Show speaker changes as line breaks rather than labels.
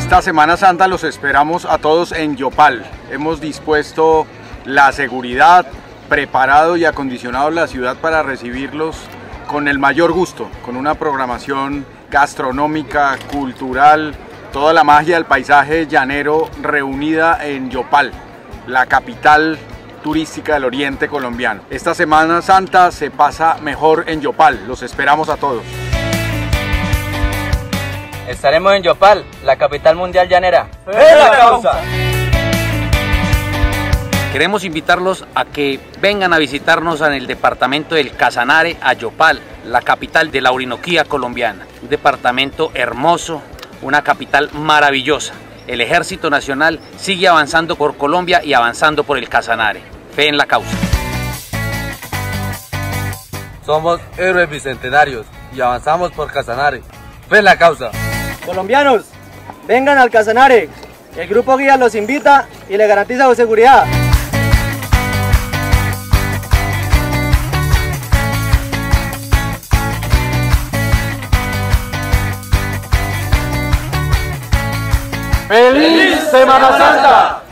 Esta Semana Santa los esperamos a todos en Yopal. Hemos dispuesto la seguridad, preparado y acondicionado la ciudad para recibirlos con el mayor gusto, con una programación gastronómica, cultural, toda la magia del paisaje llanero reunida en Yopal, la capital turística del oriente colombiano. Esta Semana Santa se pasa mejor en Yopal, los esperamos a todos.
Estaremos en Yopal, la capital mundial llanera.
¡Es la causa!
Queremos invitarlos a que vengan a visitarnos en el departamento del Casanare, a Yopal, la capital de la Orinoquía colombiana. Un departamento hermoso, una capital maravillosa. El Ejército Nacional sigue avanzando por Colombia y avanzando por el Casanare. Fe en la causa.
Somos héroes bicentenarios y avanzamos por Casanare. Fe en la causa.
Colombianos, vengan al Casanare. El Grupo Guía los invita y les garantiza su seguridad.
¡Feliz Semana Santa!